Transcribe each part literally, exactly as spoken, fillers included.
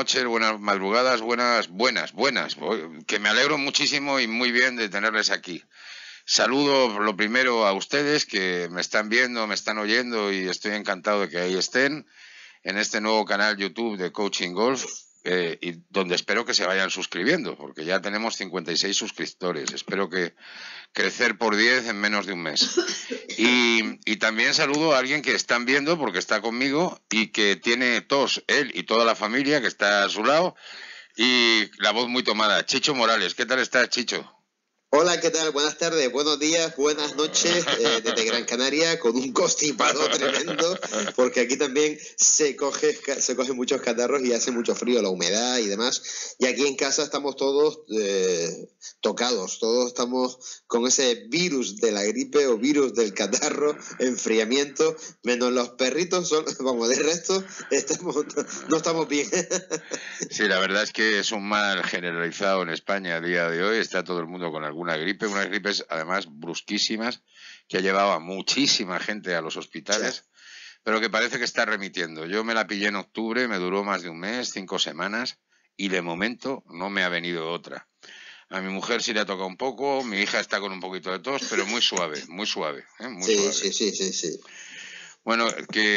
noches, buenas madrugadas, buenas, buenas, buenas, que me alegro muchísimo y muy bien de tenerles aquí. Saludo lo primero a ustedes que me están viendo, me están oyendo y estoy encantado de que ahí estén en este nuevo canal YouTube de Coaching Golf, eh, y donde espero que se vayan suscribiendo, porque ya tenemos cincuenta y seis suscriptores. Espero que crecer por diez en menos de un mes. Y, y también saludo a alguien que están viendo porque está conmigo y que tiene tos, él y toda la familia que está a su lado, y la voz muy tomada. Chicho Morales, ¿qué tal estás, Chicho? Hola, ¿qué tal? Buenas tardes, buenos días, buenas noches, eh, desde Gran Canaria, con un constipado tremendo, porque aquí también se coge, se cogen muchos catarros y hace mucho frío, la humedad y demás. Y aquí en casa estamos todos eh, tocados, todos estamos con ese virus de la gripe o virus del catarro, enfriamiento, menos los perritos, son, vamos, de resto estamos, no estamos bien. Sí, la verdad es que es un mal generalizado en España a día de hoy. Está todo el mundo con alguna gripe, unas gripes además brusquísimas, que ha llevado a muchísima gente a los hospitales, sí, pero que parece que está remitiendo. Yo me la pillé en octubre, me duró más de un mes, cinco semanas, y de momento no me ha venido otra. A mi mujer sí le ha tocado un poco, mi hija está con un poquito de tos, pero muy suave, muy suave, ¿eh? Muy sí, suave. Sí, sí, sí, sí. Bueno,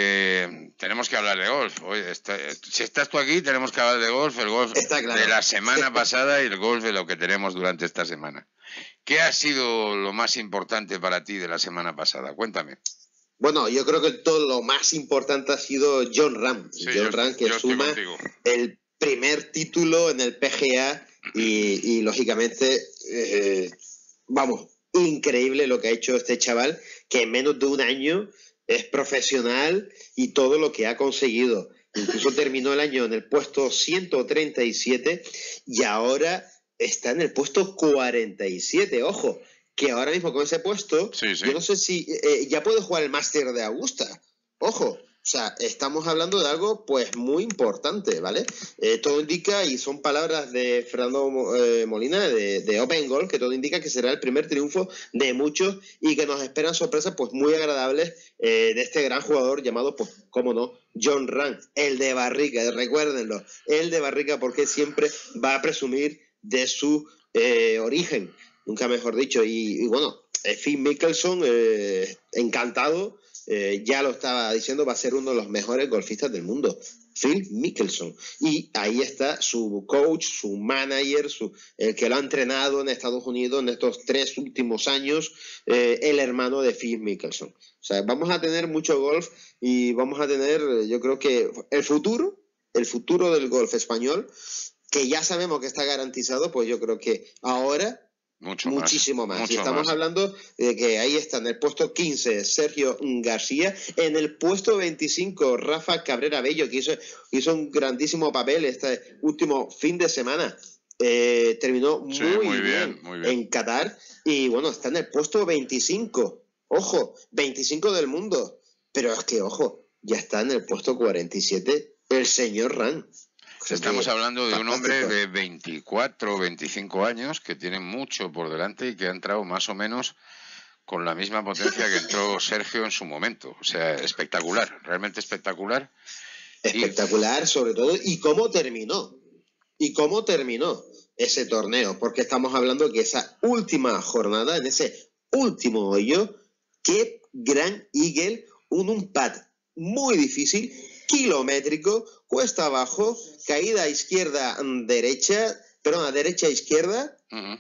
que tenemos que hablar de golf. Oye, está, si estás tú aquí, tenemos que hablar de golf, el golf Claro. de la semana pasada y el golf de lo que tenemos durante esta semana. ¿Qué ha sido lo más importante para ti de la semana pasada? Cuéntame. Bueno, yo creo que todo lo más importante ha sido Jon Rahm. Sí, John yo, Rahm, que yo suma el primer título en el P G A y, y lógicamente, eh, vamos, increíble lo que ha hecho este chaval, que en menos de un año es profesional y todo lo que ha conseguido. Incluso terminó el año en el puesto ciento treinta y siete y ahora está en el puesto cuarenta y siete. Ojo, que ahora mismo con ese puesto, sí, sí. yo no sé si eh, ya puede jugar el Máster de Augusta. Ojo, o sea, estamos hablando de algo pues muy importante, ¿vale? Eh, todo indica, y son palabras de Fernando eh, Molina, de, de Open Golf, que todo indica que será el primer triunfo de muchos y que nos esperan sorpresas pues muy agradables eh, de este gran jugador llamado, pues, cómo no, Jon Rahm, el de barrica, recuérdenlo, el de barrica, porque siempre va a presumir de su eh, origen, nunca mejor dicho. Y, y bueno, eh, Phil Mickelson, eh, encantado. Eh, ya lo estaba diciendo, va a ser uno de los mejores golfistas del mundo, Phil Mickelson. Y ahí está su coach, su manager, su, el que lo ha entrenado en Estados Unidos en estos tres últimos años, eh, el hermano de Phil Mickelson. O sea, vamos a tener mucho golf y vamos a tener, yo creo que el futuro, el futuro del golf español, que ya sabemos que está garantizado, pues yo creo que ahora... Mucho muchísimo más, más. más. Y estamos más. hablando de que ahí está en el puesto quince Sergio García, en el puesto veinticinco Rafa Cabrera Bello, que hizo, hizo un grandísimo papel este último fin de semana. Eh, terminó muy, sí, muy, bien, bien, muy bien en Qatar y bueno, está en el puesto veinticinco. Ojo, veinticinco del mundo. Pero es que, ojo, ya está en el puesto cuarenta y siete el señor Rahm. Estamos hablando de un hombre de veinticuatro o veinticinco años que tiene mucho por delante y que ha entrado más o menos con la misma potencia que entró Sergio en su momento. O sea, espectacular, realmente espectacular. Espectacular, y... sobre todo, y cómo terminó. Y cómo terminó ese torneo, porque estamos hablando que esa última jornada, en ese último hoyo, qué gran eagle, un, un pad muy difícil, kilométrico, cuesta abajo, caída izquierda, derecha, perdón, derecha, izquierda, uh-huh.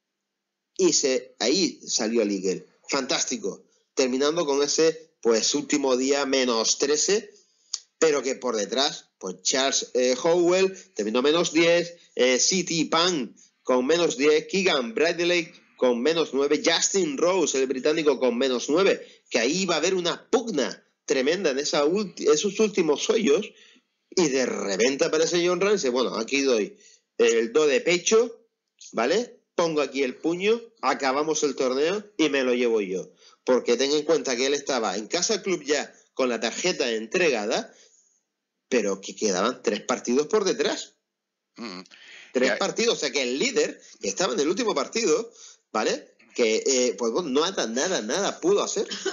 y se, ahí salió el eagle. Fantástico. Terminando con ese, pues, último día menos trece, pero que por detrás, pues Charles eh, Howell terminó menos diez, eh, C T Pan con menos diez, Keegan Bradley con menos nueve, Justin Rose, el británico, con menos nueve, que ahí va a haber una pugna tremenda en esa ulti- esos últimos hoyos, y de repente aparece Jon Rahm y dice, bueno, aquí doy el do de pecho, ¿vale? Pongo aquí el puño, acabamos el torneo y me lo llevo yo. Porque ten en cuenta que él estaba en Casa Club ya con la tarjeta entregada, pero que quedaban tres partidos por detrás. Mm. Tres yeah. partidos, o sea que el líder, que estaba en el último partido, ¿vale? Que, eh, pues bueno, nada, nada, nada pudo hacer.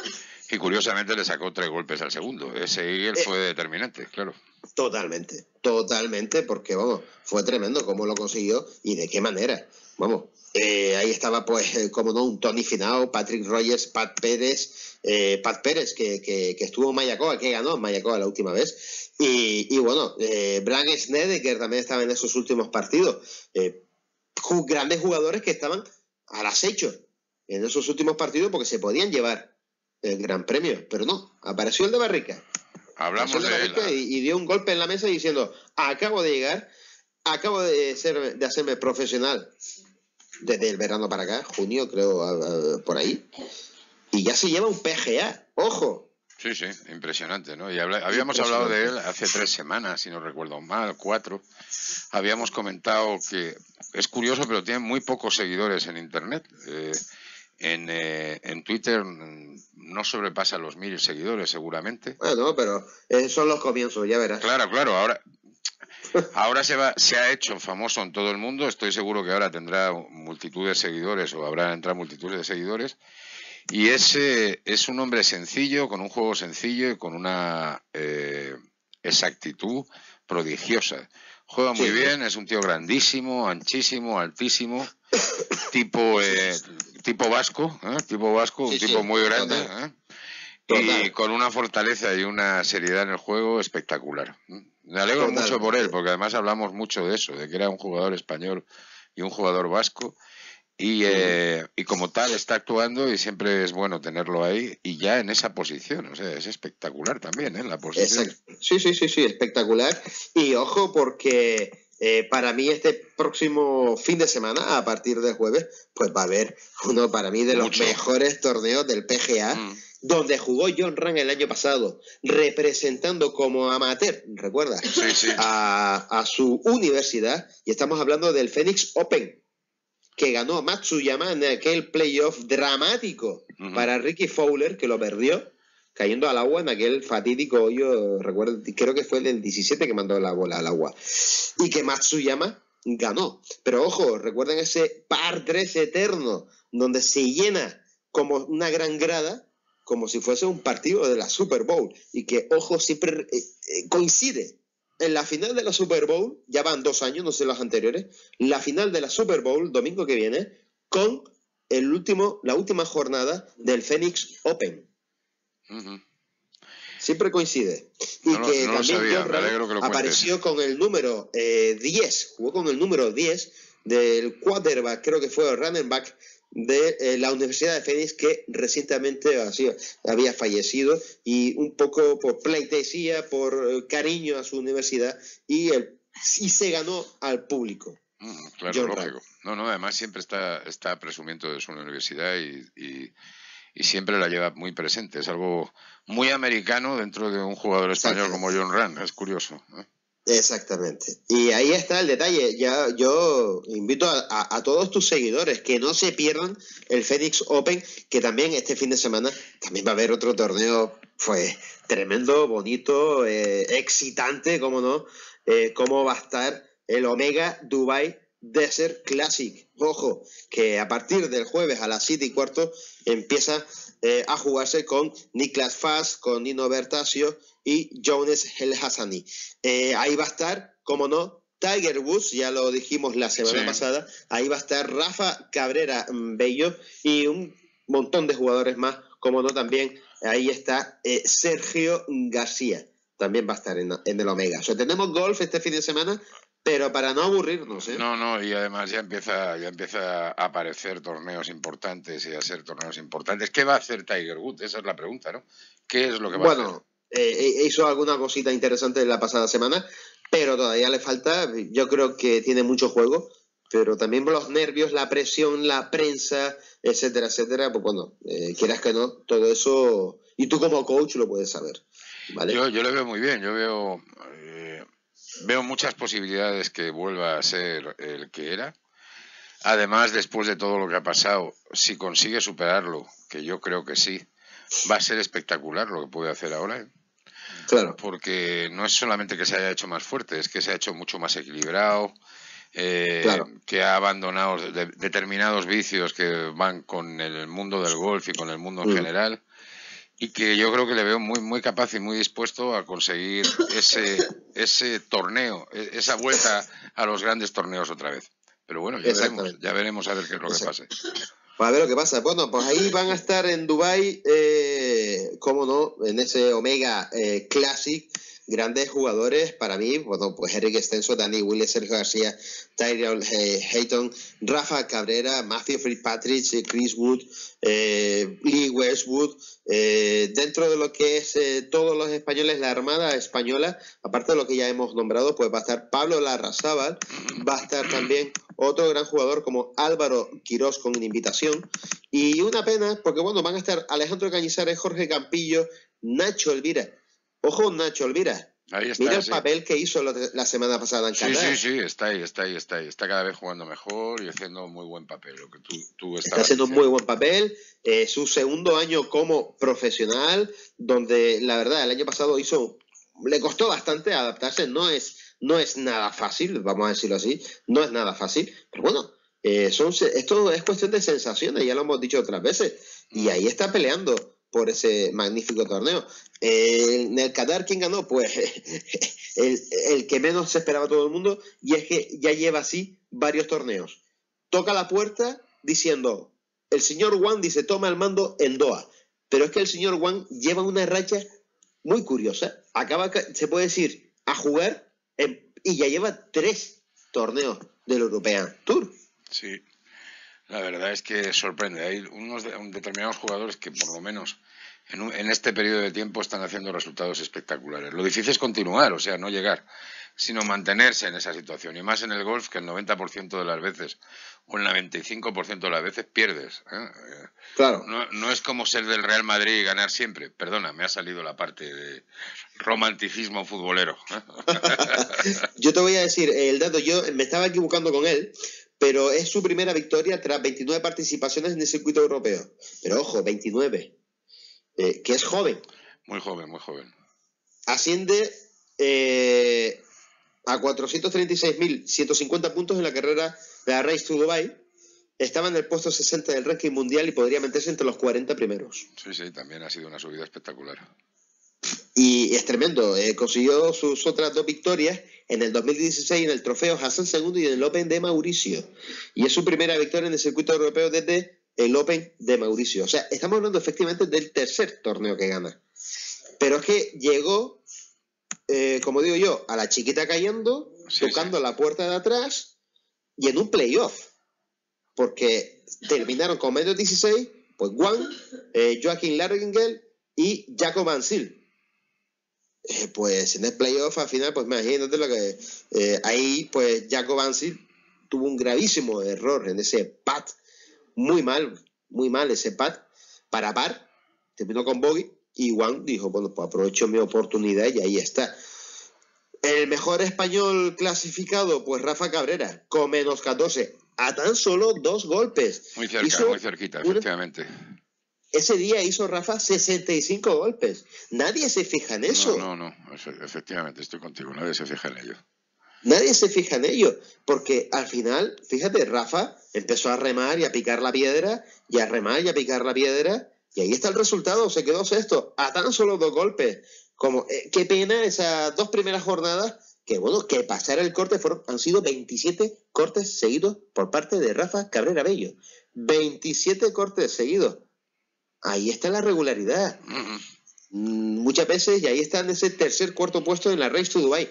Y curiosamente le sacó tres golpes al segundo. Ese Eagle Eh, fue determinante, claro. Totalmente, totalmente, porque vamos, fue tremendo cómo lo consiguió y de qué manera. Vamos, eh, ahí estaba, pues, eh, como no, un Tony Finau, Patrick Rogers, Pat Pérez, eh, Pat Pérez, que, que, que estuvo en Mayakoba, que ganó en Mayakoba la última vez. Y, y bueno, eh, Brad Snedeker también estaba en esos últimos partidos. Eh, grandes jugadores que estaban al acecho en esos últimos partidos porque se podían llevar el gran premio, pero no, apareció el de Barrica. Hablamos de, de él. Y, y dio un golpe en la mesa diciendo, acabo de llegar, acabo de, ser, de hacerme profesional desde el verano para acá, junio creo, a, a, por ahí, y ya se lleva un P G A, ojo. Sí, sí, impresionante, ¿no? Y habla, habíamos hablado de él hace tres semanas, si no recuerdo mal, cuatro. Habíamos comentado que es curioso, pero tiene muy pocos seguidores en Internet. Eh, en, eh, en Twitter no sobrepasa los mil seguidores, seguramente. Bueno, pero esos son los comienzos, ya verás. Claro, claro, ahora... Ahora se va, se ha hecho famoso en todo el mundo. Estoy seguro que ahora tendrá multitud de seguidores o habrá entrado multitud de seguidores. Y ese es un hombre sencillo, con un juego sencillo y con una eh, exactitud prodigiosa. Juega muy sí. bien, es un tío grandísimo, anchísimo, altísimo, tipo eh, tipo vasco, ¿eh? tipo vasco, sí, un tipo sí, muy grande, ¿eh? y con una fortaleza y una seriedad en el juego espectacular. Me alegro Total. mucho por él, porque además hablamos mucho de eso, de que era un jugador español y un jugador vasco. Y, eh, y como tal está actuando y siempre es bueno tenerlo ahí y ya en esa posición, o sea, es espectacular también, ¿eh? La posición. Exacto. Sí, sí, sí, sí, espectacular. Y ojo porque eh, para mí este próximo fin de semana, a partir del jueves, pues va a haber uno para mí de Mucho. los mejores torneos del P G A, mm. donde jugó Jon Rahm el año pasado, representando como amateur, ¿recuerdas? Sí, sí. A, a su universidad, y estamos hablando del Phoenix Open, que ganó Matsuyama en aquel playoff dramático uh-huh. para Ricky Fowler, que lo perdió, cayendo al agua en aquel fatídico hoyo, recuerdo, creo que fue el del diecisiete que mandó la bola al agua, y que Matsuyama ganó. Pero ojo, recuerden ese par tres eterno, donde se llena como una gran grada, como si fuese un partido de la Super Bowl, y que, ojo, siempre eh, eh, coincide. En la final de la Super Bowl, ya van dos años, no sé los anteriores, la final de la Super Bowl, domingo que viene, con el último, la última jornada del Phoenix Open. Uh-huh. Siempre coincide. Y no, que no también sabía, me alegro que lo apareció con el número eh, diez, jugó con el número diez del quarterback, creo que fue el running back de eh, la Universidad de Phoenix, que recientemente así, había fallecido, y un poco por pleitesía, por eh, cariño a su universidad, y, el, y se ganó al público. Mm, claro, Jon lógico. Rahm. No, no, además siempre está, está presumiendo de su universidad y, y, y siempre la lleva muy presente. Es algo muy americano dentro de un jugador español como Jon Rahm, es curioso, ¿eh? Exactamente. Y ahí está el detalle. Ya yo invito a, a, a todos tus seguidores que no se pierdan el Phoenix Open, que también este fin de semana también va a haber otro torneo, pues tremendo, bonito, eh, excitante, cómo no, eh, cómo va a estar el Omega Dubai Desert Classic. Ojo, que a partir del jueves a las siete y cuarto empieza eh, a jugarse con Niklas Fass, con Nino Bertasio y Jones El Hassani. Eh, ahí va a estar, como no, Tiger Woods, ya lo dijimos la semana sí. pasada, ahí va a estar Rafa Cabrera Bello y un montón de jugadores más, como no también, ahí está eh, Sergio García, también va a estar en, en el Omega. O sea, tenemos golf este fin de semana, pero para no aburrirnos, ¿eh? No, no, y además ya empieza, ya empieza a aparecer torneos importantes y a ser torneos importantes. ¿Qué va a hacer Tiger Woods? Esa es la pregunta, ¿no? ¿Qué es lo que va bueno, a hacer? Eh, hizo alguna cosita interesante la pasada semana, pero todavía le falta. Yo creo que tiene mucho juego, pero también los nervios, la presión, la prensa, etcétera, etcétera, pues bueno, eh, quieras que no, todo eso, y tú como coach lo puedes saber, ¿vale? Yo, yo le veo muy bien, yo veo, eh, veo muchas posibilidades que vuelva a ser el que era. Además, después de todo lo que ha pasado, si consigue superarlo, que yo creo que sí, va a ser espectacular lo que puede hacer ahora, ¿eh? Claro. Porque no es solamente que se haya hecho más fuerte, es que se ha hecho mucho más equilibrado, eh, claro. que ha abandonado de, determinados vicios que van con el mundo del golf y con el mundo en mm. general, y que yo creo que le veo muy muy capaz y muy dispuesto a conseguir ese ese torneo, esa vuelta a los grandes torneos otra vez. Pero bueno, ya veremos, Exactamente. ya veremos a ver qué es lo que pase. Pues a ver lo que pasa. Bueno, pues ahí van a estar en Dubai, eh, cómo no, en ese Omega eh, Classic, grandes jugadores para mí, bueno, pues Eric Stenson, Danny Willis, Sergio García, Tyrell eh, Hayton, Rafa Cabrera, Matthew Fitzpatrick, eh, Chris Wood, eh, Lee Westwood, eh, dentro de lo que es eh, todos los españoles, la Armada Española, aparte de lo que ya hemos nombrado, pues va a estar Pablo Larrazábal, va a estar también otro gran jugador como Álvaro Quirós con una invitación, y una pena, porque bueno, van a estar Alejandro Cañizares, Jorge Campillo, Nacho Elvira. Ojo, Nacho Elvira. Ahí está, Mira el sí. papel que hizo la, la semana pasada en Qatar. Sí, sí, sí, está ahí, está ahí, está ahí. Está cada vez jugando mejor y haciendo muy buen papel, lo que tú, tú Está haciendo un muy buen papel. Eh, su segundo año como profesional, donde la verdad el año pasado hizo, le costó bastante adaptarse. No es, no es nada fácil, vamos a decirlo así. No es nada fácil, pero bueno, eh, son, esto es cuestión de sensaciones, ya lo hemos dicho otras veces. Y ahí está peleando por ese magnífico torneo. Eh, en el Qatar, ¿quién ganó? Pues el, el que menos se esperaba todo el mundo, y es que ya lleva así varios torneos. Toca la puerta diciendo, el señor Wang dice, toma el mando en Doha. Pero es que el señor Wang lleva una racha muy curiosa. Acaba, se puede decir, a jugar en, y ya lleva tres torneos del European Tour. Sí. La verdad es que sorprende. Hay unos de, determinados jugadores que por lo menos en, un, en este periodo de tiempo están haciendo resultados espectaculares. Lo difícil es continuar, o sea, no llegar, sino mantenerse en esa situación. Y más en el golf, que el noventa por ciento de las veces o el noventa y cinco por ciento de las veces pierdes. ¿eh? Claro. No, no es como ser del Real Madrid y ganar siempre. Perdona, me ha salido la parte de romanticismo futbolero. Yo te voy a decir, el dato, yo me estaba equivocando con él, pero es su primera victoria tras veintinueve participaciones en el circuito europeo. Pero ojo, veintinueve, eh, que es joven. Muy joven, muy joven. Asciende eh, a cuatrocientos treinta y seis mil ciento cincuenta puntos en la carrera de la Race to Dubai. Estaba en el puesto sesenta del ranking mundial y podría meterse entre los cuarenta primeros. Sí, sí, también ha sido una subida espectacular. Y es tremendo. Eh, consiguió sus otras dos victorias en el dos mil dieciséis en el Trofeo Hassan segundo y en el Open de Mauricio. Y es su primera victoria en el circuito europeo desde el Open de Mauricio. O sea, estamos hablando efectivamente del tercer torneo que gana. Pero es que llegó, eh, como digo yo, a la chiquita cayendo, sí, tocando sí. la puerta de atrás y en un playoff. Porque terminaron con menos dieciséis, pues Wang, eh, Joaquín Larringel y Jacob Ansil. Eh, pues en el playoff al final, pues imagínate lo que eh, ahí pues Jacob Ansil tuvo un gravísimo error en ese pat, muy mal, muy mal ese pat para par, terminó con bogey y Wang dijo, bueno, pues aprovecho mi oportunidad y ahí está. El mejor español clasificado, pues Rafa Cabrera, con menos catorce, a tan solo dos golpes. Muy cerca, hizo muy cerquita, una... efectivamente. Ese día hizo Rafa sesenta y cinco golpes. Nadie se fija en eso. No, no, no, efectivamente, estoy contigo, nadie se fija en ello. Nadie se fija en ello, porque al final, fíjate, Rafa empezó a remar y a picar la piedra, y a remar y a picar la piedra, y ahí está el resultado, se quedó sexto, a tan solo dos golpes. Como, eh, qué pena esas dos primeras jornadas, que bueno, que pasar el corte fueron, han sido veintisiete cortes seguidos por parte de Rafa Cabrera Bello. veintisiete cortes seguidos. Ahí está la regularidad. Uh-huh. Muchas veces, y ahí está en ese tercer, cuarto puesto en la Race to Dubai.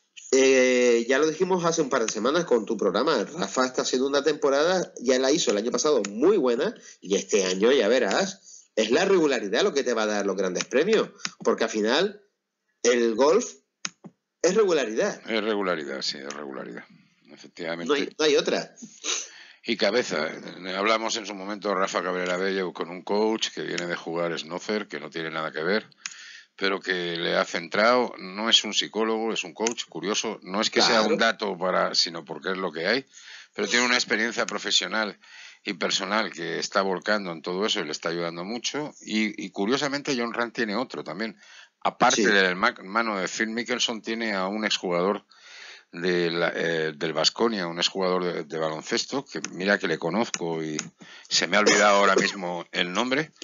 Eh, ya lo dijimos hace un par de semanas con tu programa. Rafa está haciendo una temporada, ya la hizo el año pasado muy buena, y este año ya verás, es la regularidad lo que te va a dar los grandes premios, porque al final el golf es regularidad. Es regularidad, sí, es regularidad. Efectivamente. No hay, no hay otra. Y cabeza. Hablamos en su momento de Rafa Cabrera Bello con un coach que viene de jugar snooker, que no tiene nada que ver, pero que le ha centrado. No es un psicólogo, es un coach, curioso. No es que claro. sea un dato para, sino porque es lo que hay, pero tiene una experiencia profesional y personal que está volcando en todo eso y le está ayudando mucho. Y, y curiosamente John Ram tiene otro también. Aparte sí. del hermano de Phil Mickelson, tiene a un exjugador de la, eh, del Baskonia, un exjugador de, de baloncesto, que mira que le conozco y se me ha olvidado ahora mismo el nombre,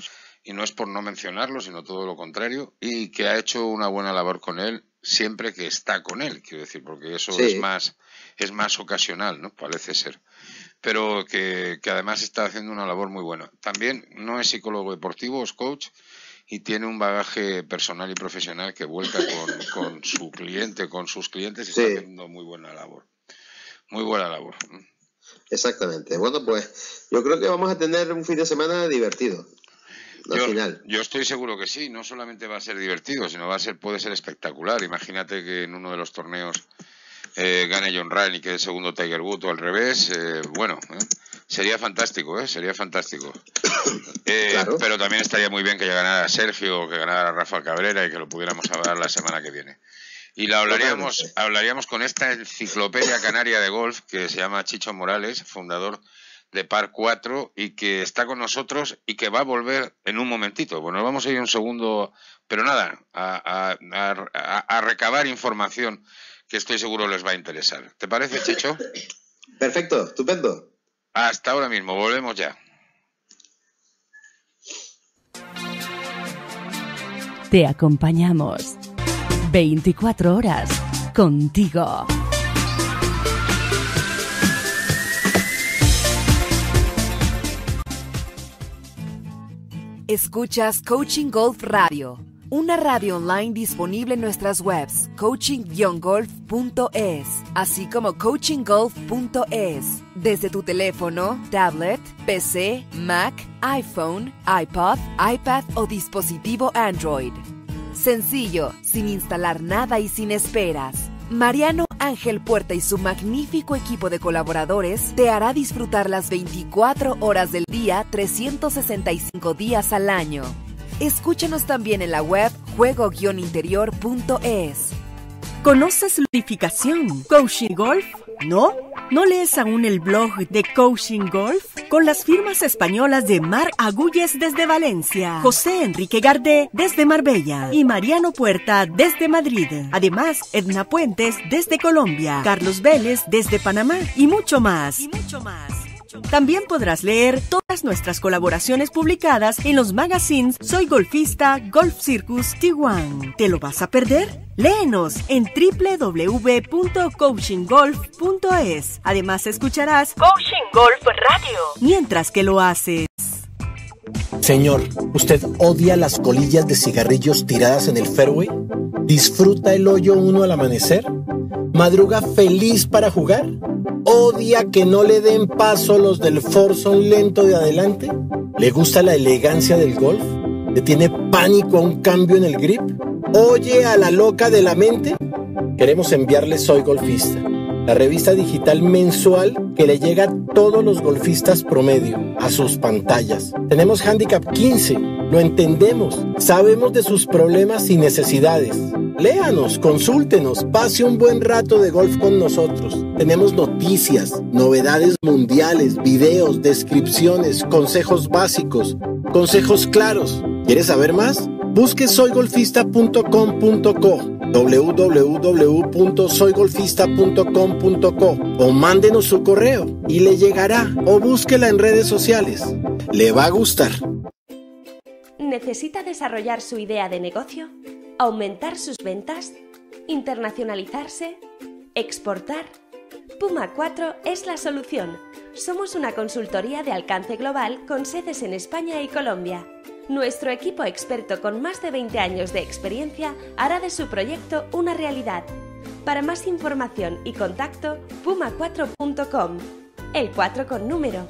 y no es por no mencionarlo, sino todo lo contrario, y que ha hecho una buena labor con él siempre que está con él, quiero decir, porque eso Sí. es más es más ocasional, ¿no? Parece ser. Pero que, que además está haciendo una labor muy buena. También no es psicólogo deportivo, es coach, y tiene un bagaje personal y profesional que vuelca con, con su cliente, con sus clientes, y Sí. está haciendo muy buena labor. Muy buena labor. Exactamente. Bueno, pues yo creo que vamos a tener un fin de semana divertido. Al Yo, final. yo estoy seguro que sí, no solamente va a ser divertido, sino va a ser, puede ser espectacular. Imagínate que en uno de los torneos eh, gane John Ram y que el segundo Tiger Woods o al revés. Eh, bueno, eh, sería fantástico, ¿eh? Sería fantástico. Eh, Claro. Pero también estaría muy bien que ganara Sergio o que ganara Rafa Cabrera y que lo pudiéramos hablar la semana que viene. Y la hablaríamos, Totalmente. hablaríamos con esta enciclopedia canaria de golf que se llama Chicho Morales, fundador de Par cuatro, y que está con nosotros y que va a volver en un momentito. Bueno, vamos a ir un segundo, pero nada, a, a, a, a recabar información que estoy seguro les va a interesar. ¿Te parece, Chicho? Perfecto, estupendo. Hasta ahora mismo, volvemos ya. Te acompañamos veinticuatro horas contigo. Escuchas Coaching Golf Radio, una radio online disponible en nuestras webs coaching guion golf punto es, así como coaching golf punto es, desde tu teléfono, tablet, P C, Mac, iPhone, iPod, iPad o dispositivo Android. Sencillo, sin instalar nada y sin esperas. Mariano Ángel Puerta y su magnífico equipo de colaboradores te hará disfrutar las veinticuatro horas del día, trescientos sesenta y cinco días al año. Escúchanos también en la web juego guion interior punto es. ¿Conoces Ludificación? ¿Coaching Golf? ¿No? ¿No lees aún el blog de Coaching Golf? Con las firmas españolas de Mar Agulles desde Valencia, José Enrique Gardé desde Marbella y Mariano Puerta desde Madrid. Además, Edna Puentes desde Colombia, Carlos Vélez desde Panamá y mucho más. Y mucho más. También podrás leer todas nuestras colaboraciones publicadas en los magazines Soy Golfista, Golf Circus, Tijuana. ¿Te lo vas a perder? Léenos en doble u doble u doble u punto coaching golf punto es. Además escucharás Coaching Golf Radio mientras que lo haces. Señor, ¿usted odia las colillas de cigarrillos tiradas en el fairway? ¿Disfruta el hoyo uno al amanecer? ¿Madruga feliz para jugar? ¿Odia que no le den paso los del foursome lento de adelante? ¿Le gusta la elegancia del golf? ¿Le tiene pánico a un cambio en el grip? ¿Oye a la loca de la mente? Queremos enviarle Soy Golfista, la revista digital mensual que le llega a todos los golfistas promedio, a sus pantallas. Tenemos Handicap quince, lo entendemos, sabemos de sus problemas y necesidades. Léanos, consúltenos, pase un buen rato de golf con nosotros. Tenemos noticias, novedades mundiales, videos, descripciones, consejos básicos, consejos claros. ¿Quieres saber más? Busque soy golfista punto com punto co, doble u doble u doble u punto soy golfista punto com punto co o mándenos su correo y le llegará, o búsquela en redes sociales. Le va a gustar. ¿Necesita desarrollar su idea de negocio? ¿Aumentar sus ventas? ¿Internacionalizarse? ¿Exportar? Puma cuatro es la solución. Somos una consultoría de alcance global con sedes en España y Colombia. Nuestro equipo experto con más de veinte años de experiencia hará de su proyecto una realidad. Para más información y contacto, puma cuatro punto com. El cuatro con número.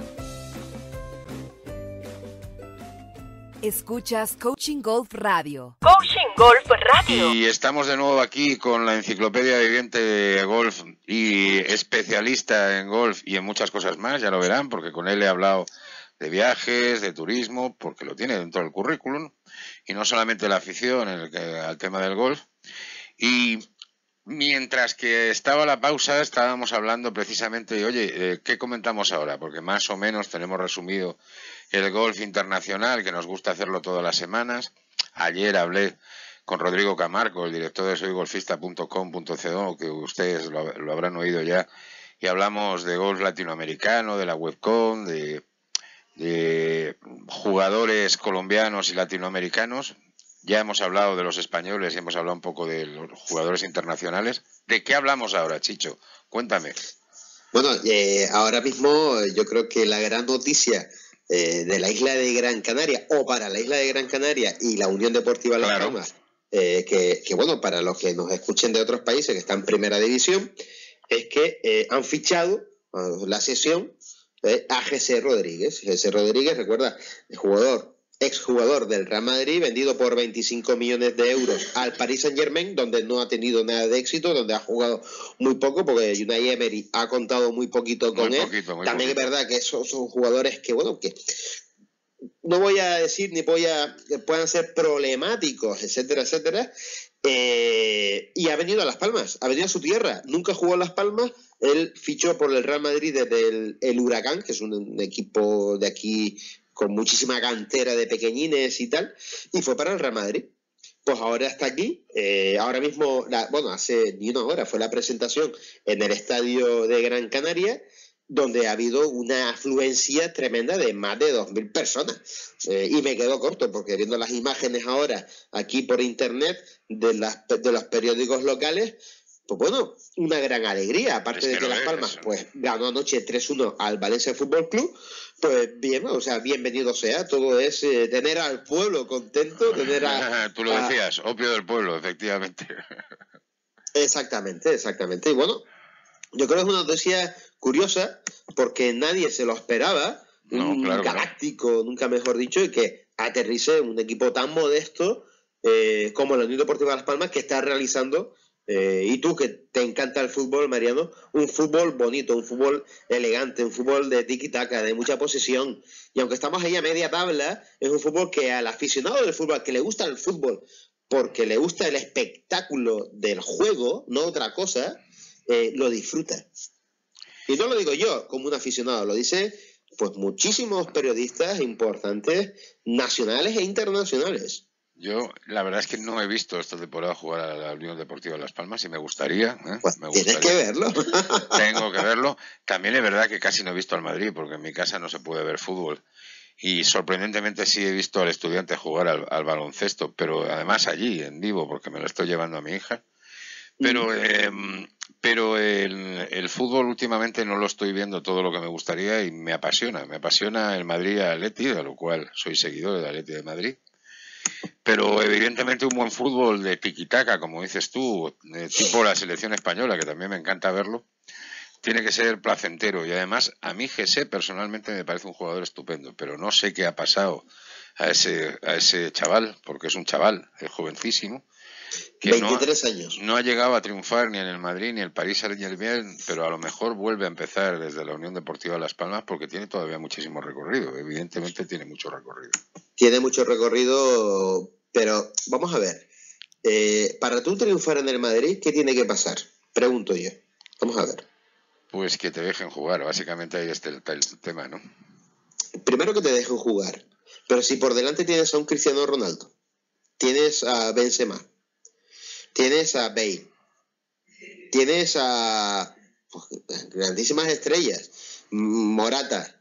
Escuchas Coaching Golf Radio. Coaching Golf Radio. Y estamos de nuevo aquí con la enciclopedia viviente de golf y especialista en golf y en muchas cosas más, ya lo verán, porque con él he hablado de viajes, de turismo, porque lo tiene dentro del currículum, y no solamente la afición en el que, al tema del golf. Y mientras que estaba la pausa, estábamos hablando precisamente de, oye, eh, ¿qué comentamos ahora? Porque más o menos tenemos resumido el golf internacional, que nos gusta hacerlo todas las semanas. Ayer hablé con Rodrigo Camargo, el director de soy golfista punto com punto co, que ustedes lo, lo habrán oído ya, y hablamos de golf latinoamericano, de la Webcon, de de jugadores colombianos y latinoamericanos. Ya hemos hablado de los españoles y hemos hablado un poco de los jugadores internacionales. ¿De qué hablamos ahora, Chicho? Cuéntame. Bueno, eh, ahora mismo yo creo que la gran noticia eh, de la isla de Gran Canaria, o para la isla de Gran Canaria y la Unión Deportiva Las Claro. Palmas, eh, que, que bueno, para los que nos escuchen de otros países que están en primera división, es que eh, han fichado uh, la sesión eh, a José Rodríguez. José Rodríguez, recuerda, el jugador, exjugador del Real Madrid, vendido por veinticinco millones de euros al Paris Saint-Germain, donde no ha tenido nada de éxito, donde ha jugado muy poco, porque Unai Emery ha contado muy poquito con Muy él. poquito, muy También poquito. es verdad que esos son jugadores que, bueno, que no voy a decir ni voy a que puedan ser problemáticos, etcétera, etcétera. Eh, y ha venido a Las Palmas, ha venido a su tierra, nunca jugó en Las Palmas. Él fichó por el Real Madrid desde el, el Huracán, que es un, un equipo de aquí con muchísima cantera de pequeñines y tal, y fue para el Real Madrid. Pues ahora está aquí, eh, ahora mismo, la, bueno, hace ni una hora fue la presentación en el estadio de Gran Canaria, donde ha habido una afluencia tremenda de más de dos mil personas. Eh, y me quedo corto, porque viendo las imágenes ahora aquí por internet de, las, de los periódicos locales, pues bueno, una gran alegría. Aparte Es que de que lo Las es, Palmas eso. pues ganó anoche tres uno al Valencia Fútbol Club, pues bien, o sea, bienvenido sea. Todo es eh, tener al pueblo contento, tener a... Tú lo a- decías, opio del pueblo, efectivamente. Exactamente, exactamente. Y bueno, yo creo que es una noticia curiosa porque nadie se lo esperaba. No, un claro que no. galáctico, nunca mejor dicho, y que aterrice un equipo tan modesto eh, como la Unión Deportiva Las Palmas, que está realizando, eh, y tú que te encanta el fútbol, Mariano, un fútbol bonito, un fútbol elegante, un fútbol de tiki-taka, de mucha posesión. Y aunque estamos ahí a media tabla, es un fútbol que al aficionado del fútbol, al que le gusta el fútbol, porque le gusta el espectáculo del juego, no otra cosa, eh, lo disfruta. Y no lo digo yo como un aficionado, lo dice pues muchísimos periodistas importantes, nacionales e internacionales. Yo, la verdad es que no he visto esta temporada jugar a la Unión Deportiva Las Palmas y me gustaría. ¿eh? Pues me tienes gustaría. que verlo. Tengo que verlo. También es verdad que casi no he visto al Madrid, porque en mi casa no se puede ver fútbol. Y sorprendentemente sí he visto al Estudiante jugar al, al baloncesto, pero además allí, en vivo, porque me lo estoy llevando a mi hija. Pero, eh, pero el, el fútbol últimamente no lo estoy viendo todo lo que me gustaría y me apasiona. Me apasiona el Madrid-Atleti, de lo cual soy seguidor del Atleti de Madrid. Pero evidentemente un buen fútbol de tiquitaca, como dices tú, de tipo la selección española, que también me encanta verlo, tiene que ser placentero. Y además, a mí José personalmente me parece un jugador estupendo, pero no sé qué ha pasado a ese, a ese chaval, porque es un chaval, es jovencísimo, que veintitrés no, años. no ha llegado a triunfar ni en el Madrid ni en el Paris Saint-Germain, pero a lo mejor vuelve a empezar desde la Unión Deportiva Las Palmas porque tiene todavía muchísimo recorrido. Evidentemente tiene mucho recorrido. Tiene mucho recorrido, pero vamos a ver. Eh, para tú triunfar en el Madrid, ¿qué tiene que pasar? Pregunto yo. Vamos a ver. Pues que te dejen jugar, básicamente ahí está el, el tema, ¿no? Primero que te dejen jugar. Pero si por delante tienes a un Cristiano Ronaldo, tienes a Benzema, tienes a Bale, tienes a pues, grandísimas estrellas, Morata,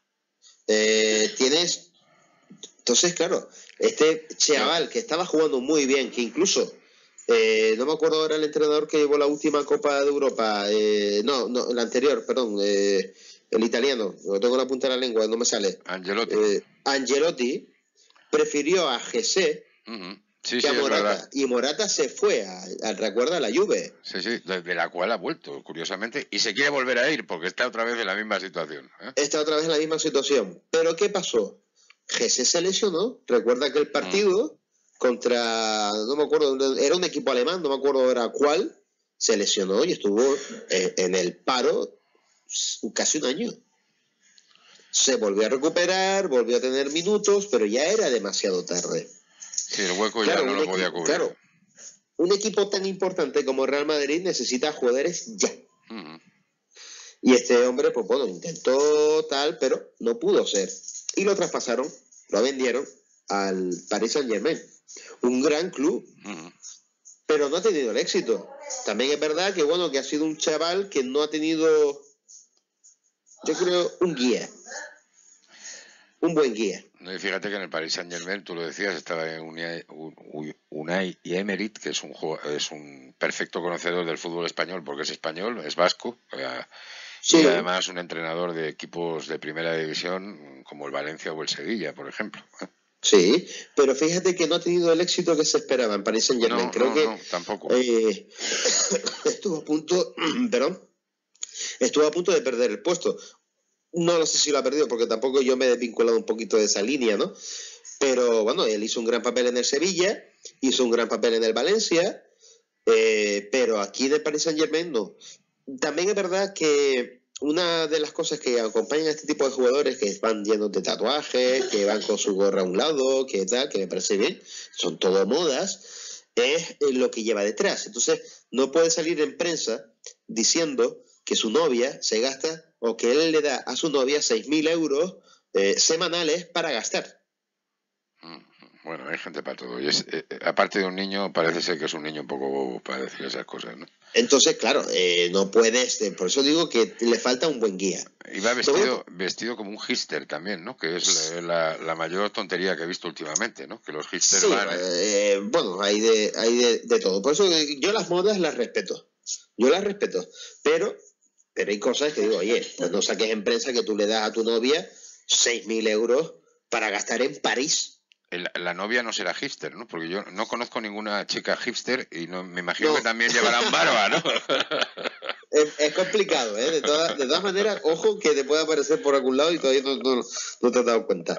eh, tienes... Entonces, claro, este chaval que estaba jugando muy bien, que incluso, eh, no me acuerdo ahora el entrenador que llevó la última Copa de Europa, eh, no, no, la anterior, perdón, eh, el italiano, lo tengo en la punta de la lengua, no me sale. Angelotti. Eh, Angelotti prefirió a José Uh-huh. Sí, que sí, a es Morata, verdad. y Morata se fue a, a recuerda a la Juve. Sí, sí, de la cual ha vuelto, curiosamente, y se quiere volver a ir porque está otra vez en la misma situación. ¿eh? Está otra vez en la misma situación. Pero ¿qué pasó? José se lesionó. Recuerda que el partido mm. contra, no me acuerdo, era un equipo alemán, no me acuerdo era cuál, se lesionó y estuvo en, en el paro casi un año. Se volvió a recuperar, volvió a tener minutos, pero ya era demasiado tarde. Sí, el hueco claro, ya no lo equipo, podía cubrir. Claro, un equipo tan importante como Real Madrid necesita jugadores ya. Uh-huh. Y este hombre, pues bueno, intentó tal, pero no pudo ser. Y lo traspasaron, lo vendieron al Paris Saint-Germain. Un gran club, uh-huh. pero no ha tenido el éxito. También es verdad que, bueno, que ha sido un chaval que no ha tenido, yo creo, un guía. un buen guía. No, y fíjate que en el Paris Saint-Germain, tú lo decías, estaba en Unai, Unai Emery, que es un, es un perfecto conocedor del fútbol español, porque es español, es vasco, sí. Y además un entrenador de equipos de primera división, como el Valencia o el Sevilla, por ejemplo. Sí, pero fíjate que no ha tenido el éxito que se esperaba en Paris Saint-Germain. No, Creo no, que no, tampoco. Eh, estuvo a punto, perdón, estuvo a punto de perder el puesto. No lo sé si lo ha perdido porque tampoco yo me he desvinculado un poquito de esa línea, ¿no? Pero bueno, él hizo un gran papel en el Sevilla, hizo un gran papel en el Valencia, eh, pero aquí en el Paris Saint-Germain no. También es verdad que una de las cosas que acompañan a este tipo de jugadores que van llenos de tatuajes, que van con su gorra a un lado, que tal, que me parece bien, son todo modas, es lo que lleva detrás. Entonces, no puede salir en prensa diciendo que su novia se gasta o que él le da a su novia seis mil euros eh, semanales para gastar. Bueno, hay gente para todo. Y es, eh, aparte de un niño, parece ser que es un niño un poco bobo para decir esas cosas, ¿no? Entonces, claro, eh, no puedes, eh, por eso digo que le falta un buen guía. Y va vestido, vestido como un hipster también, ¿no? Que es la, la, la mayor tontería que he visto últimamente, ¿no? Que los hipsters sí, van... Eh, bueno, hay de, hay de, de todo. Por eso yo las modas las respeto. Yo las respeto. Pero, pero hay cosas que digo, oye, pues no saques en prensa que tú le das a tu novia seis mil euros para gastar en París. La, la novia no será hipster, ¿no? Porque yo no conozco ninguna chica hipster y no me imagino no. que también llevarán barba, ¿no? es, es complicado, ¿eh? De todas, de todas maneras, ojo que te puede aparecer por algún lado y todavía no, no, no te has dado cuenta.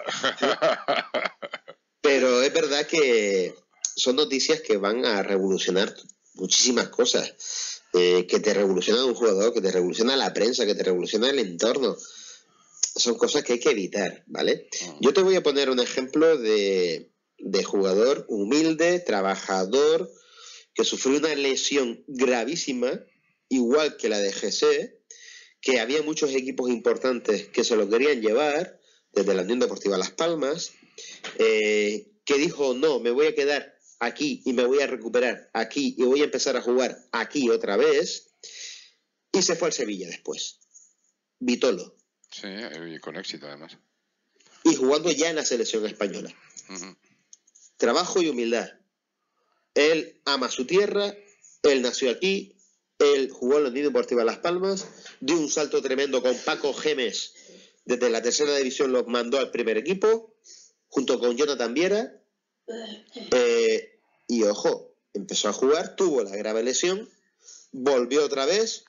Pero es verdad que son noticias que van a revolucionar muchísimas cosas. Eh, que te revoluciona un jugador, que te revoluciona la prensa, que te revoluciona el entorno. Son cosas que hay que evitar, ¿vale? Yo te voy a poner un ejemplo de, de jugador humilde, trabajador, que sufrió una lesión gravísima, igual que la de G C, que había muchos equipos importantes que se lo querían llevar, desde la Unión Deportiva Las Palmas, eh, que dijo, no, me voy a quedar aquí y me voy a recuperar aquí y voy a empezar a jugar aquí otra vez, y se fue al Sevilla después. Vitolo. Sí, y con éxito además. Y jugando ya en la selección española. Uh-huh. Trabajo y humildad. Él ama su tierra, él nació aquí, él jugó en la Unión Deportiva Las Palmas, dio un salto tremendo con Paco Gemes, desde la tercera división los mandó al primer equipo, junto con Jonathan Viera, eh, y ojo, empezó a jugar, tuvo la grave lesión, volvió otra vez,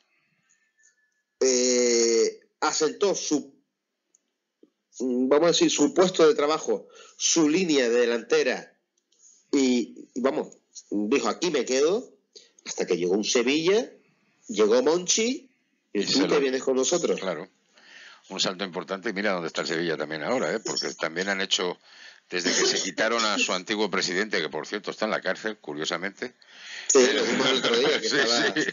eh, asentó su, vamos a decir, su puesto de trabajo, su línea de delantera y, y vamos, dijo aquí me quedo, hasta que llegó un Sevilla, llegó Monchi y, y tú te vienes con nosotros. Claro, un salto importante y mira dónde está el Sevilla también ahora, ¿eh? Porque también han hecho, desde que se quitaron a su antiguo presidente, que por cierto está en la cárcel, curiosamente. Sí, lo vimos el otro día. Que sí, estaba... sí.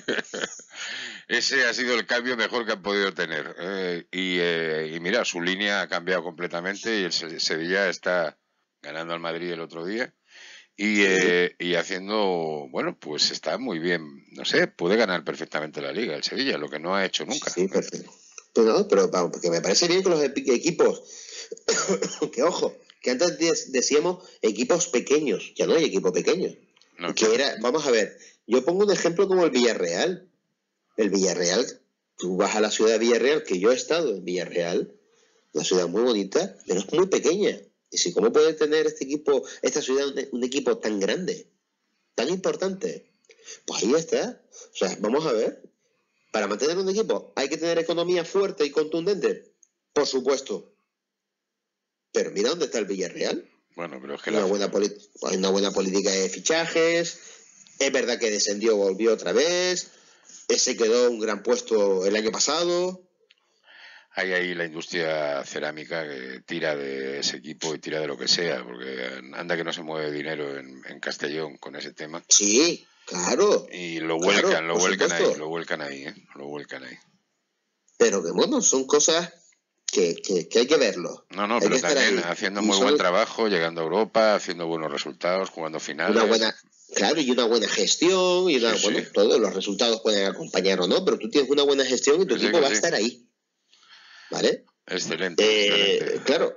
Ese ha sido el cambio mejor que han podido tener. Eh, y, eh, y mira, su línea ha cambiado completamente y el Sevilla está ganando al Madrid el otro día y, eh, y haciendo, bueno, pues está muy bien. No sé, puede ganar perfectamente la Liga, el Sevilla, lo que no ha hecho nunca. Sí, perfecto. Pero, no, pero vamos, porque me parece bien que los equipos, que ojo, que antes decíamos equipos pequeños, ya no hay equipo pequeño. No, que era, vamos a ver, yo pongo un ejemplo como el Villarreal. El Villarreal, tú vas a la ciudad de Villarreal, que yo he estado en Villarreal, una ciudad muy bonita, pero es muy pequeña. Y si cómo puede tener este equipo, esta ciudad, un, un equipo tan grande, tan importante, pues ahí está. O sea, vamos a ver, para mantener un equipo hay que tener economía fuerte y contundente, por supuesto. Pero mira dónde está el Villarreal. Bueno, pero es que una, la... buena hay una buena política de fichajes, es verdad que descendió, volvió otra vez, se quedó un gran puesto el año pasado. Hay ahí la industria cerámica que tira de ese equipo y tira de lo que sea, porque anda que no se mueve dinero en, en Castellón con ese tema. Sí, claro. Y lo vuelcan, claro, lo vuelcan ahí, lo vuelcan ahí, ¿eh? Lo vuelcan ahí. Pero que bueno, son cosas que, que, que hay que verlo. No, no, hay pero también haciendo muy son... buen trabajo, llegando a Europa, haciendo buenos resultados, jugando finales. Una buena, claro, y una buena gestión, y una, sí, bueno, sí. todos los resultados pueden acompañar o no, pero tú tienes una buena gestión y tu sí, equipo va sí. a estar ahí. ¿Vale? Excelente, eh, excelente. Claro,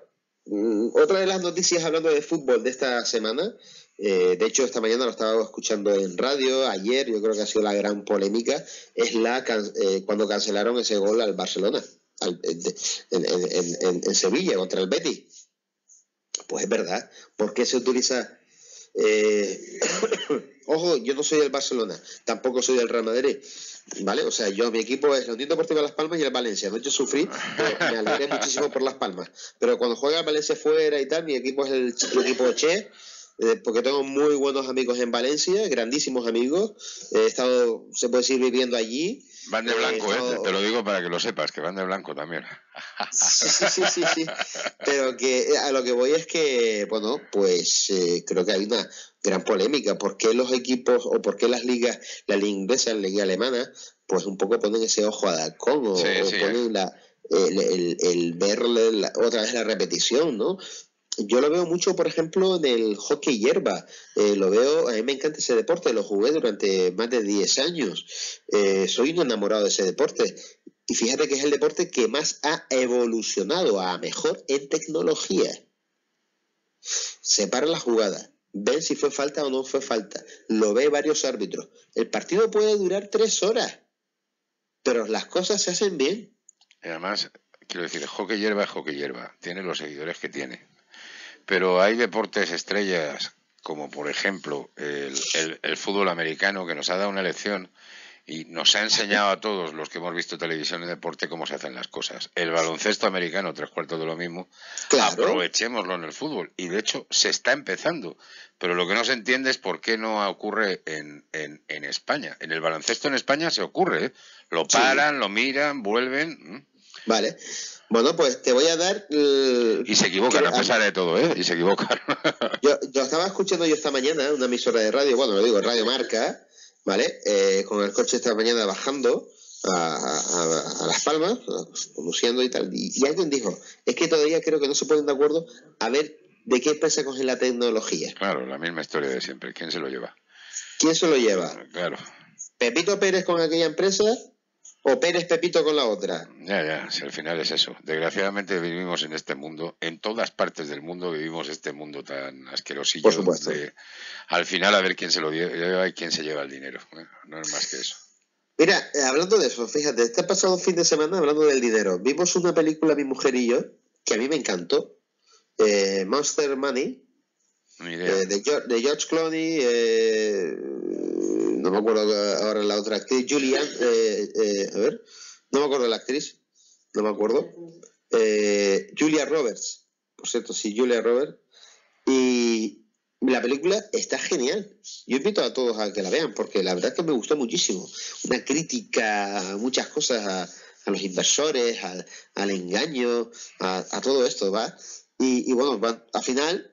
otra de las noticias hablando de fútbol de esta semana, eh, de hecho esta mañana lo estaba escuchando en radio, ayer yo creo que ha sido la gran polémica, es la can eh, cuando cancelaron ese gol al Barcelona, al, en, en, en, en, en Sevilla contra el Betis. Pues es verdad, ¿por qué se utiliza? Eh, ojo, yo no soy del Barcelona, tampoco soy del Real Madrid, ¿vale? O sea, yo, mi equipo es la Unión Deportiva Las Palmas y el Valencia. No, yo sufrí, pero me alegré muchísimo por Las Palmas. Pero cuando juega el Valencia fuera y tal, mi equipo es el, el equipo Che, eh, porque tengo muy buenos amigos en Valencia, grandísimos amigos. He estado, se puede decir, viviendo allí. Van de blanco, eh, eh, te lo digo para que lo sepas, que van de blanco también. Sí, sí, sí, sí, sí. Pero que a lo que voy es que, bueno, pues eh, creo que hay una gran polémica. ¿Por qué los equipos o por qué las ligas, la liga inglesa, la liga alemana, pues un poco ponen ese ojo a halcón o, sí, sí, o ponen eh. la, el, el, el verle la, otra vez la repetición, ¿no? Yo lo veo mucho, por ejemplo, en el hockey hierba. Eh, lo veo, a mí me encanta ese deporte, lo jugué durante más de diez años. Eh, soy un enamorado de ese deporte. Y fíjate que es el deporte que más ha evolucionado a mejor en tecnología. Separa la jugada, ven si fue falta o no fue falta, lo ve varios árbitros. El partido puede durar tres horas, pero las cosas se hacen bien. Y además, quiero decir, el hockey hierba es hockey hierba, tiene los seguidores que tiene. Pero hay deportes estrellas, como por ejemplo el, el, el fútbol americano, que nos ha dado una lección y nos ha enseñado a todos los que hemos visto televisión y deporte cómo se hacen las cosas. El baloncesto americano, tres cuartos de lo mismo, claro. Aprovechémoslo en el fútbol. Y de hecho se está empezando. Pero lo que no se entiende es por qué no ocurre en, en, en España. En el baloncesto en España se ocurre, ¿eh? Lo paran, sí. Lo miran, vuelven. Vale. Bueno, pues te voy a dar... Uh, y se equivocan, a pesar de todo, ¿eh? Y se equivocan. yo, yo estaba escuchando yo esta mañana una emisora de radio, bueno, lo digo, Radio Marca, ¿vale? Eh, con el coche esta mañana bajando a, a, a Las Palmas, conduciendo y tal, y, y alguien dijo, es que todavía creo que no se ponen de acuerdo a ver de qué empresa cogen la tecnología. Claro, la misma historia de siempre. ¿Quién se lo lleva? ¿Quién se lo lleva? Claro. ¿Pepito Pérez con aquella empresa? ¿O Pérez Pepito con la otra? Ya, ya, si al final es eso. Desgraciadamente vivimos en este mundo, en todas partes del mundo vivimos este mundo tan asquerosillo. Por supuesto. De, al final a ver quién se lo lleva y quién se lleva el dinero. No es más que eso. Mira, hablando de eso, fíjate, este pasado fin de semana, hablando del dinero, vimos una película, mi mujer y yo, que a mí me encantó, eh, Monster Money, eh, de, George, de George Clooney, eh, no me acuerdo ahora la otra actriz, Julianne, eh, eh, a ver, no me acuerdo la actriz, no me acuerdo, eh, Julia Roberts, por cierto, sí, Julia Roberts, y la película está genial. Yo invito a todos a que la vean, porque la verdad es que me gustó muchísimo. Una crítica a muchas cosas, a, a los inversores, al, al engaño, a, a todo esto, ¿va? Y, y bueno, va, al final...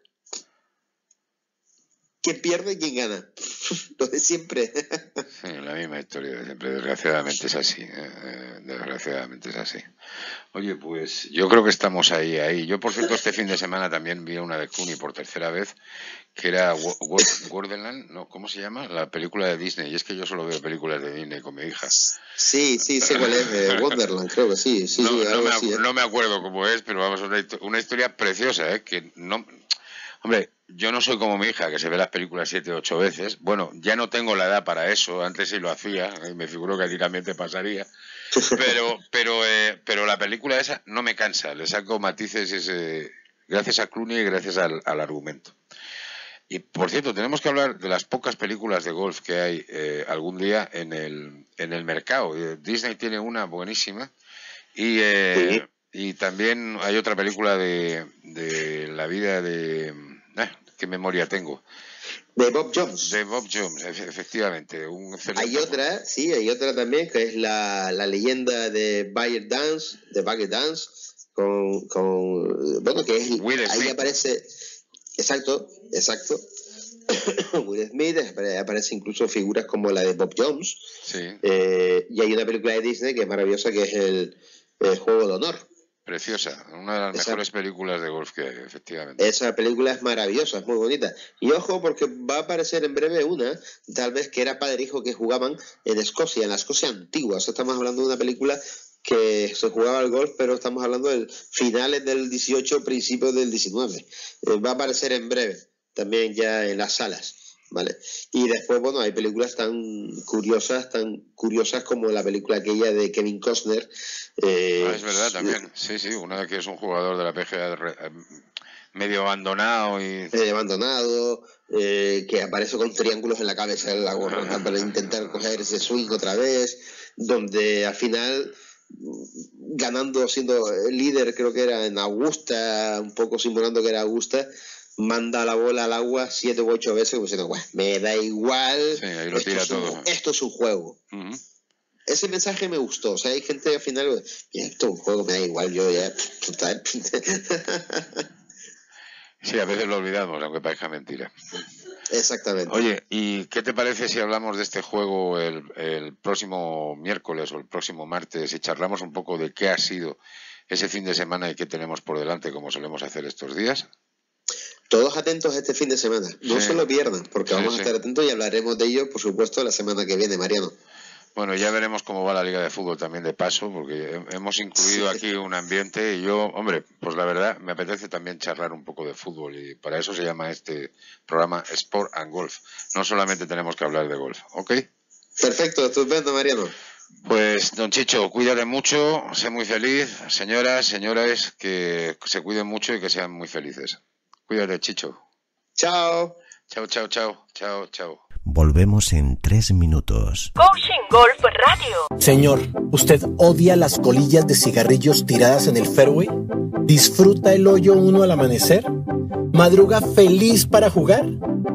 ¿Quién pierde y quién gana? Lo de siempre. Sí, la misma historia de siempre. Desgraciadamente es así. Eh, desgraciadamente es así. Oye, pues yo creo que estamos ahí, ahí. Yo, por cierto, este fin de semana también vi una de Clooney por tercera vez, que era Wonderland, ¿no? ¿Cómo se llama? La película de Disney. Y es que yo solo veo películas de Disney con mi hija. Sí, sí, sé cuál es. Eh, Wonderland, creo que sí. sí, no, sí no, me así, ¿eh? no me acuerdo cómo es, pero vamos, una, una historia preciosa, ¿eh? Que no... Hombre, yo no soy como mi hija, que se ve las películas siete o ocho veces. Bueno, ya no tengo la edad para eso. Antes sí lo hacía. Y me figuro que a ti también te pasaría. Pero pero eh, pero la película esa no me cansa. Le saco matices ese, gracias a Clooney y gracias al, al argumento. Y, por cierto, tenemos que hablar de las pocas películas de golf que hay eh, algún día en el, en el mercado. Disney tiene una buenísima. Y... Eh, Y también hay otra película de, de la vida de... Eh, ¿qué memoria tengo? De Bob Jones. De Bob Jones, efectivamente. Un hay otra, sí, hay otra también, que es la, la leyenda de Bagger Dance, de Bagger Dance, con, con... Bueno, que es... Will ahí Smith. Aparece... Exacto, exacto. Will Smith, aparece incluso figuras como la de Bob Jones. Sí. Eh, y hay una película de Disney que es maravillosa, que es el, el Juego de Honor. Preciosa, una de las esa, mejores películas de golf que hay, efectivamente. Esa película es maravillosa, es muy bonita. Y ojo, porque va a aparecer en breve una, tal vez que era padre e hijo que jugaban en Escocia, en la Escocia antigua. O sea, estamos hablando de una película que se jugaba al golf, pero estamos hablando de finales del dieciocho, principios del diecinueve. Eh, va a aparecer en breve, también ya en las salas, ¿vale? Y después, bueno, hay películas tan curiosas, tan curiosas como la película aquella de Kevin Costner. Eh, ah, es verdad, también. Sí, sí, una que es un jugador de la P G A medio abandonado y... Medio abandonado, eh, que aparece con triángulos en la cabeza de la gorra para intentar coger ese swing otra vez, donde al final... ganando, siendo líder, creo que era en Augusta, un poco simulando que era Augusta, manda la bola al agua siete u ocho veces, como diciendo, me da igual, sí, ahí lo tira esto, todo. Es un, esto es un juego. Uh-huh. Ese mensaje me gustó. O sea, hay gente al final, esto es un juego, me da igual, yo ya, total. Sí, a veces lo olvidamos, aunque parezca mentira. Exactamente. Oye, ¿y qué te parece si hablamos de este juego el, el próximo miércoles o el próximo martes y charlamos un poco de qué ha sido ese fin de semana y qué tenemos por delante, como solemos hacer estos días? Todos atentos este fin de semana. No sí. se lo pierdan, porque sí, vamos sí. a estar atentos y hablaremos de ello, por supuesto, la semana que viene, Mariano. Bueno, ya veremos cómo va la Liga de Fútbol también de paso, porque hemos incluido sí. aquí un ambiente y yo, hombre, pues la verdad me apetece también charlar un poco de fútbol y para eso se llama este programa Sport and Golf. No solamente tenemos que hablar de golf, ¿ok? Perfecto, estupendo, Mariano. Pues, don Chicho, cuídate mucho, sé muy feliz. Señoras, señores, que se cuiden mucho y que sean muy felices. Cuídate, Chicho. Chao. Chao, chao, chao, chao, chao. Volvemos en tres minutos. Coaching Golf Radio. Señor, ¿usted odia las colillas de cigarrillos tiradas en el fairway? ¿Disfruta el hoyo uno al amanecer? ¿Madruga feliz para jugar?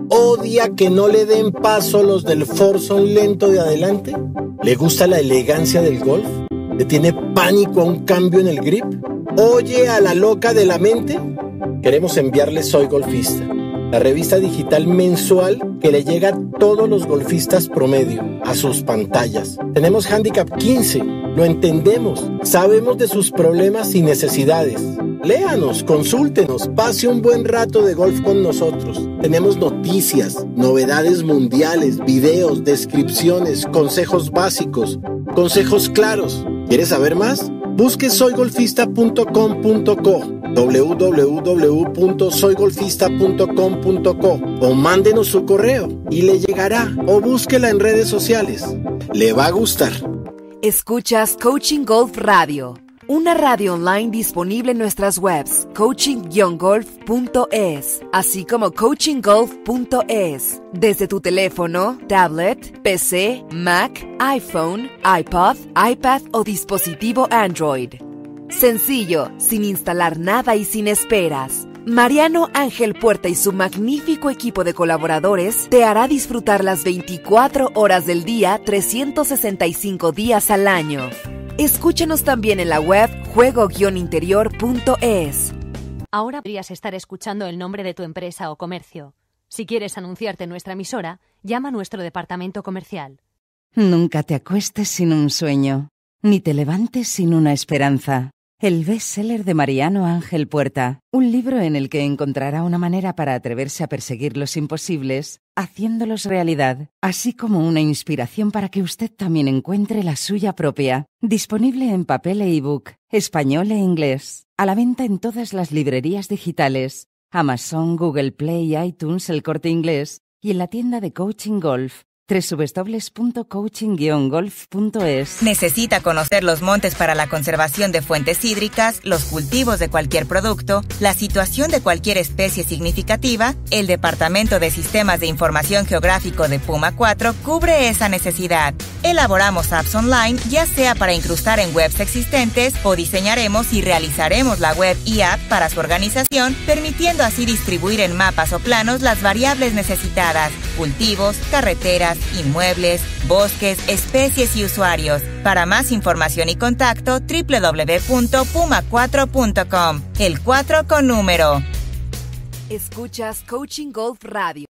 ¿Odia que no le den paso los del foursome lento de adelante? ¿Le gusta la elegancia del golf? ¿Le tiene pánico a un cambio en el grip? ¿Oye a la loca de la mente? Queremos enviarle Soy Golfista, la revista digital mensual que le llega a todos los golfistas promedio, a sus pantallas. Tenemos Handicap quince, lo entendemos, sabemos de sus problemas y necesidades. Léanos, consúltenos, pase un buen rato de golf con nosotros. Tenemos noticias, novedades mundiales, videos, descripciones, consejos básicos, consejos claros. ¿Quieres saber más? Busque soy golfista punto com punto co, doble u doble u doble u punto soy golfista punto com punto co o mándenos su correo y le llegará o búsquela en redes sociales. Le va a gustar. Escuchas Coaching Golf Radio, una radio online disponible en nuestras webs coaching guion golf punto es, así como coaching golf punto es, desde tu teléfono, tablet, P C, Mac, iPhone, iPod, iPad o dispositivo Android. Sencillo, sin instalar nada y sin esperas. Mariano Ángel Puerta y su magnífico equipo de colaboradores te hará disfrutar las veinticuatro horas del día, trescientos sesenta y cinco días al año. Escúchanos también en la web juego guion interior punto es. Ahora podrías estar escuchando el nombre de tu empresa o comercio. Si quieres anunciarte en nuestra emisora, llama a nuestro departamento comercial. Nunca te acuestes sin un sueño, ni te levantes sin una esperanza. El bestseller de Mariano Ángel Puerta, un libro en el que encontrará una manera para atreverse a perseguir los imposibles, haciéndolos realidad, así como una inspiración para que usted también encuentre la suya propia. Disponible en papel e ebook, español e inglés, a la venta en todas las librerías digitales, Amazon, Google Play, iTunes, El Corte Inglés y en la tienda de Coaching Golf, doble u doble u doble u punto coaching guion golf punto es. ¿Necesita conocer los montes para la conservación de fuentes hídricas, los cultivos de cualquier producto, la situación de cualquier especie significativa? El Departamento de Sistemas de Información Geográfico de Puma cuatro cubre esa necesidad. Elaboramos apps online, ya sea para incrustar en webs existentes o diseñaremos y realizaremos la web y app para su organización, permitiendo así distribuir en mapas o planos las variables necesitadas, cultivos, carreteras, inmuebles, bosques, especies y usuarios. Para más información y contacto, doble u doble u doble u punto puma cuatro punto com. El cuatro con número. Escuchas Coaching Golf Radio.